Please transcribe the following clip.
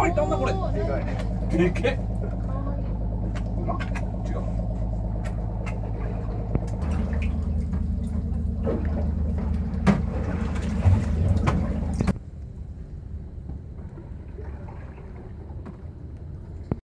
いたんだこれ。 でかい。 でけえ。 馬？ 違う。